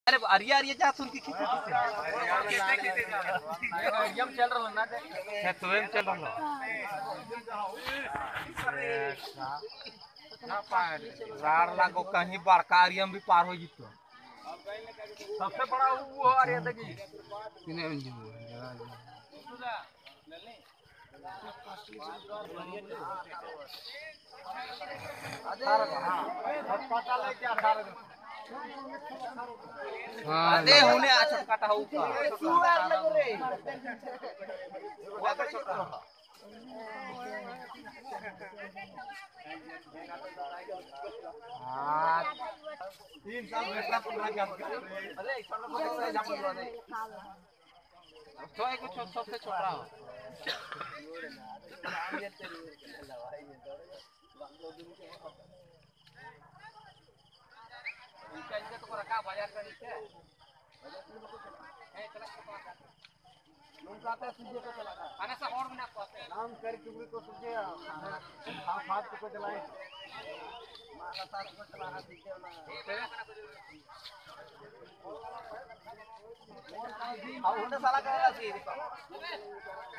अरे अरिया अरिया जा सुन की खेती एम चल रहा ना है तो एम चल रहा ना पार रार लागो कहीं बड़का अरियम भी पार हो जितो सबसे बड़ा वो अरिया देखी किने में जीवो अरे होने अच्छा काटा हो हाँ 3 साल बेटा पूरा गया अरे तो एक सबसे छोटा हो इनका तो रखा बाजार का नीचे है चला लोग आते सीधे को चला खाने से और भी ना पाते नाम कर टुकड़ी को तुझे हाथ को चलाए माला साथ को चलाना सीखे ना और साला करेगा सी